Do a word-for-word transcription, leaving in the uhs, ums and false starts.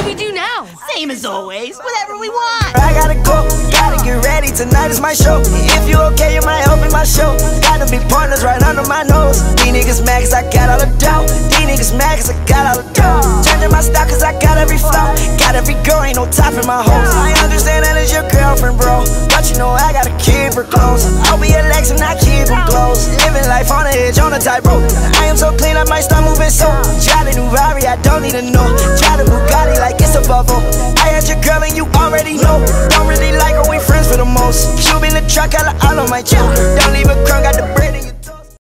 we do now? Same as always, whatever we want. I gotta go, gotta get ready, tonight is my show. If you okay, you might help in my show. Gotta be partners right under my nose. These niggas mad cause I got all the dough. These niggas mad cause I got all the dough. Changing my style cause I got every flow. Got every girl, ain't no top in my hoes. I understand that it's your girlfriend, bro, but you know I gotta keep her close. I'll be a Lex and I keep them close. Living life on the edge, on the tightrope. I am so clean, I might start moving so. Try the new Rari, I don't need to know. Try the Bugatti like it's a bubble. I had your girl and you already know. Don't really like her, we friends for the most. Cube in the truck, I all on my choke. Don't leave a crumb, got the bread in your